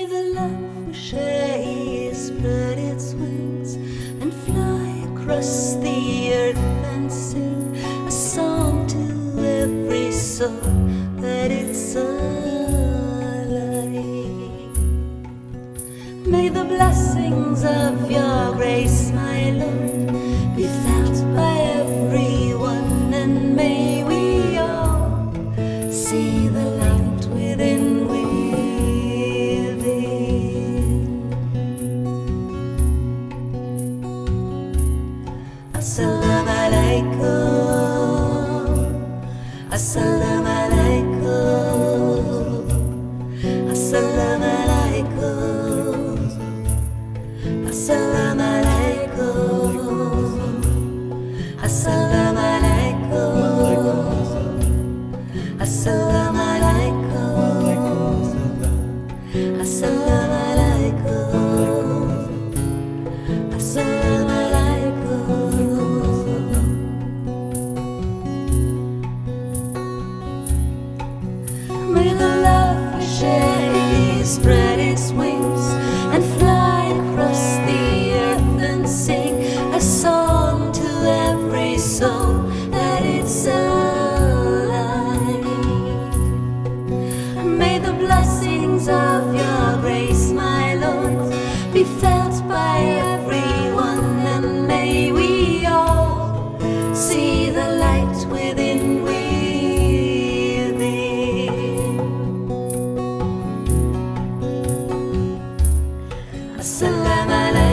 May the love we share spread its wings and fly across the earth and sing a song to every soul that it's alive. May the blessings of your grace, my Lord, be felt by everyone, and may we all see the light within. Assalamu alaikum, assalamu alaikum, assalamu alaikum, assalamu alaikum, assalamu alaikum, assalamu alaikum, assalamu alaikum, assalamu alaikum. May the love we share spread its wings and fly across the earth and sing a song to every soul that it's alive. May the blessings of your grace, my Lord, be felt by everyone, and may we all see the light within. Assalamu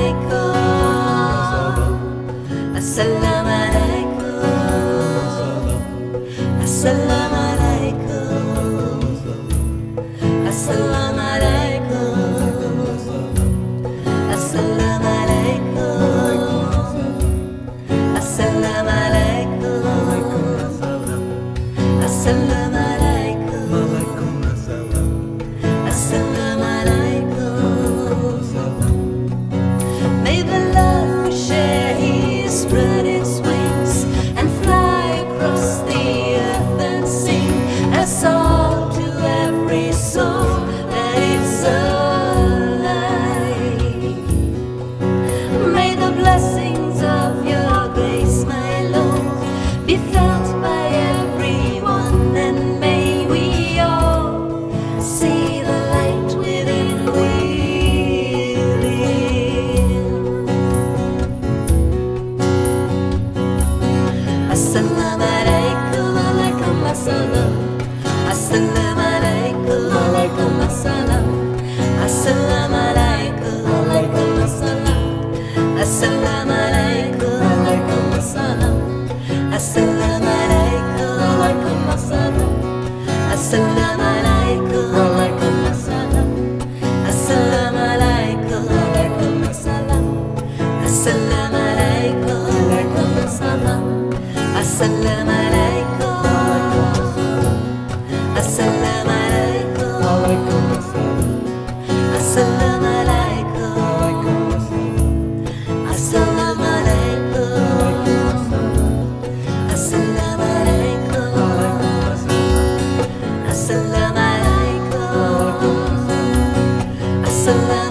alaikum, assalamu alaikum, assalamu alaikum, assalamu alaikum, assalamu alaikum, assalamu alaikum, assalamu alaikum, assalamu alaikum. May the love we share spread its wings and fly across the earth and sing a song to every soul that it's alive. May the blessings of your grace, my Lord, be felt by everyone, and may we all see the light within we live. Assalamu alaikum, alaikum assalam. Assalamu alaikum, alaikum assalam. Assalamu alaikum, alaikum assalam. Assalamu alaikum, alaikum assalam. Assalamu alaikum, alaikum assalam. Assalamu alaikum, alaikum assalam. Assalamu alaikum, alaikum assalam. Assalamu alaikum, alaikum assalam. Assalamu alaikum, assalamu alaikum, assalamu alaikum, assalamu alaikum, assalamu alaikum, assalamu alaikum, assalamu